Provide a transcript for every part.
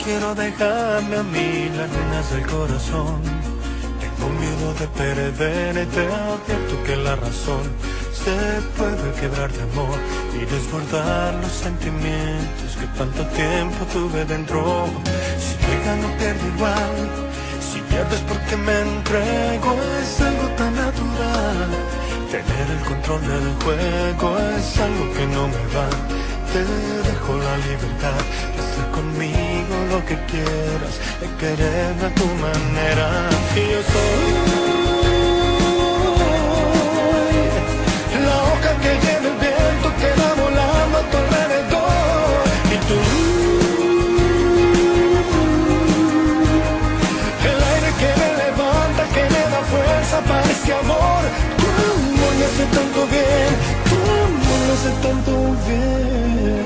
quiero dejarme a mí las ruinas del corazón. Tengo miedo de perderte, advierto que la razón se puede quebrar de amor y desbordar los sentimientos que tanto tiempo tuve dentro. Si llega no pierdo igual, si pierdes porque me entrego, es algo tan natural. Tener el control del juego es algo que no me va. Te dejo la libertad de hacer conmigo lo que quieras, de quererme a tu manera. Y yo soy la hoja que lleva el viento, que va volando a tu alrededor. Y tú, el aire que me levanta, que me da fuerza para este amor. Tu amor me hace tanto bien, tu amor me hace tanto bien.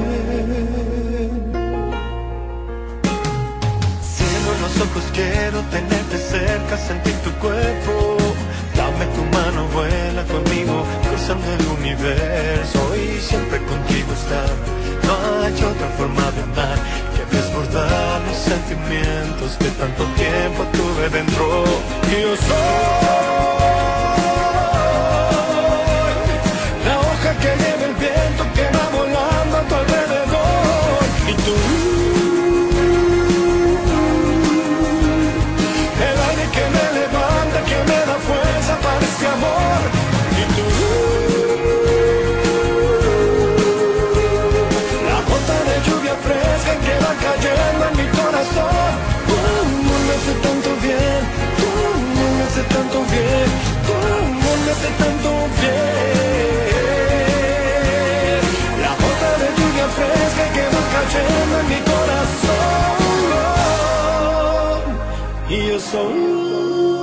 Cierro los ojos, quiero tenerte cerca, sentir tu cuerpo. Dame tu mano, vuela conmigo, cruzando el universo y siempre contigo estar. No hay otra forma de amar que desbordar los sentimientos que tanto tiempo tuve dentro. Y yo soy la hoja que lleva el viento, que va volando a tu alrededor. Y tú, el aire que me levanta, que me da fuerza para este amor. Y tú, la gota de lluvia fresca que va cayendo en mi corazón. Tu amor me hace tanto bien, tu amor me hace tanto bien, tu amor me hace tanto bien. La gota de lluvia fresca que va cayendo en mi corazón. Y yo soy